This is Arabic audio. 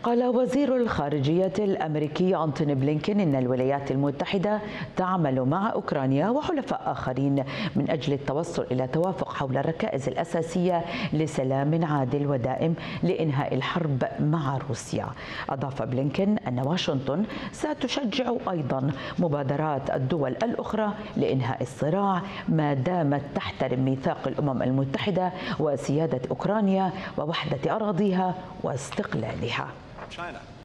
قال وزير الخارجية الأمريكي أنتوني بلينكين إن الولايات المتحدة تعمل مع أوكرانيا وحلفاء آخرين من أجل التوصل إلى توافق حول الركائز الأساسية لسلام عادل ودائم لإنهاء الحرب مع روسيا. أضاف بلينكين أن واشنطن ستشجع أيضا مبادرات الدول الأخرى لإنهاء الصراع ما دامت تحترم ميثاق الأمم المتحدة وسيادة أوكرانيا ووحدة أراضيها واستقلالها.